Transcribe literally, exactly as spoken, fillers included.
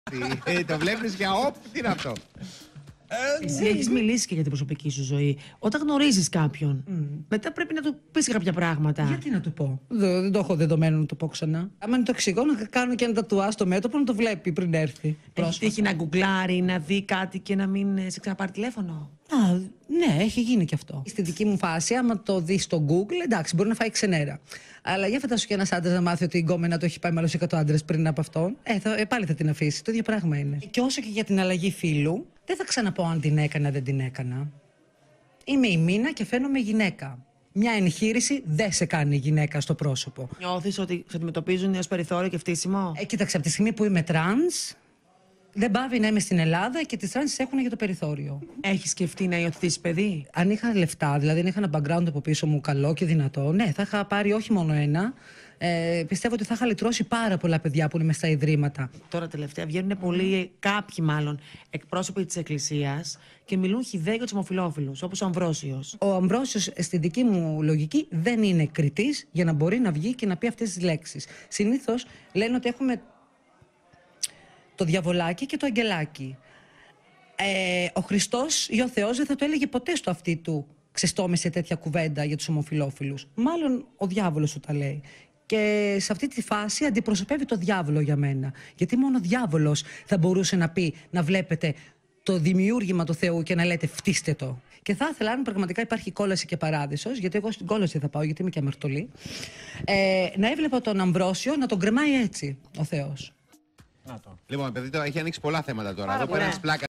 Ε, το βλέπεις για όπ, τι είναι αυτό. Εσύ έχεις μιλήσει και για την προσωπική σου ζωή. Όταν γνωρίζεις κάποιον, mm. μετά πρέπει να του πεις κάποια πράγματα. Γιατί να του πω. Δεν, δεν το έχω δεδομένο να το πω ξανά. Άμα είναι το εξηγώ, να κάνω και ένα τατουάζ στο μέτωπο να το βλέπει πριν έρθει. Έχει τύχει να γκουγκλάρει, να δει κάτι και να μην σε ξαναπάρει τηλέφωνο. Α, ναι, έχει γίνει και αυτό. Στη δική μου φάση, άμα το δει στο Google, εντάξει, μπορεί να φάει ξενέρα. Αλλά για φαντάσου και ένα άντρα να μάθει ότι η γκόμενα το έχει πάει με άλλους εκατό άντρες πριν από αυτόν. Ε, θα, ε, πάλι θα την αφήσει. Το ίδιο πράγμα είναι. Και όσο και για την αλλαγή φύλου, δεν θα ξαναπώ αν την έκανα δεν την έκανα. Είμαι η Μίνα και φαίνομαι γυναίκα. Μια εγχείρηση δεν σε κάνει γυναίκα στο πρόσωπο. Νιώθεις ότι σε αντιμετωπίζουν ως περιθώριο και φτύσιμο? Ε, κοίταξε, από τη στιγμή που είμαι τρανς, δεν πάβει να είμαι στην Ελλάδα και τις τρανς έχουν για το περιθώριο. Έχεις σκεφτεί να υιοθετήσεις παιδί? Αν είχα λεφτά, δηλαδή αν είχα ένα background από πίσω μου καλό και δυνατό, ναι, θα είχα πάρει όχι μόνο ένα. Ε, πιστεύω ότι θα είχα λυτρώσει πάρα πολλά παιδιά που είναι μες στα ιδρύματα. Τώρα τελευταία βγαίνουν πολλοί, κάποιοι μάλλον, εκπρόσωποι της Εκκλησίας και μιλούν χυδαία για τους ομοφυλόφιλους, όπως ο Αμβρόσιος. Ο Αμβρόσιος, στη δική μου λογική, δεν είναι κριτής για να μπορεί να βγει και να πει αυτές τις λέξεις. Συνήθως λένε ότι έχουμε το διαβολάκι και το αγγελάκι. Ε, ο Χριστός ή ο Θεός δεν θα το έλεγε ποτέ στο αυτί του ξεστόμησε τέτοια κουβέντα για τους ομοφυλόφιλους. Μάλλον ο διάβολος σου τα λέει. Και σε αυτή τη φάση αντιπροσωπεύει το διάβολο για μένα. Γιατί μόνο ο διάβολος θα μπορούσε να πει, να βλέπετε το δημιούργημα του Θεού και να λέτε φτύστε το. Και θα ήθελα, αν πραγματικά υπάρχει κόλαση και παράδεισος, γιατί εγώ στην κόλαση θα πάω, γιατί είμαι και αμαρτωλή, ε, να έβλεπα τον Αμβρόσιο να τον κρεμάει έτσι ο Θεός. Λοιπόν, παιδί, το έχει ανοίξει πολλά θέματα τώρα. Εδώ πέρα πλάκα.